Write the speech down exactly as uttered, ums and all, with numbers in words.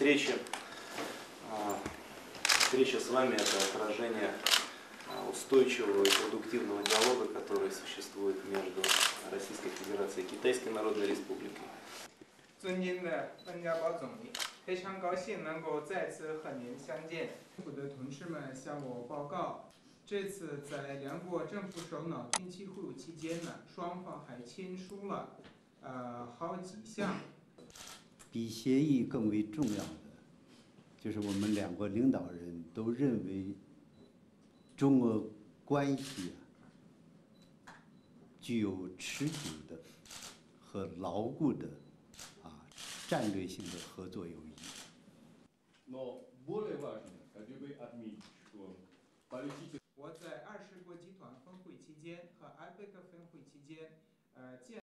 встречи. Встреча с вами – это отражение устойчивого и продуктивного диалога, который существует между Российской Федерацией и Китайской Народной Республикой. 尊敬的温家宝总理，非常高兴能够再次和您相见。政府的同志们向我报告，这次在两国政府首脑定期会晤期间呢，双方还签署了呃好几项。 比协议更为重要的，就是我们两国领导人都认为，中俄关系啊，具有持久的和牢固的啊战略性的合作友谊。 我在二十国集团峰会期间和 I P E C 峰会期间，呃，见。